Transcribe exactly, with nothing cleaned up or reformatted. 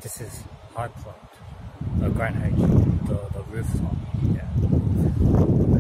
this is high plot, uh, Grand H, the, the rooftop, yeah.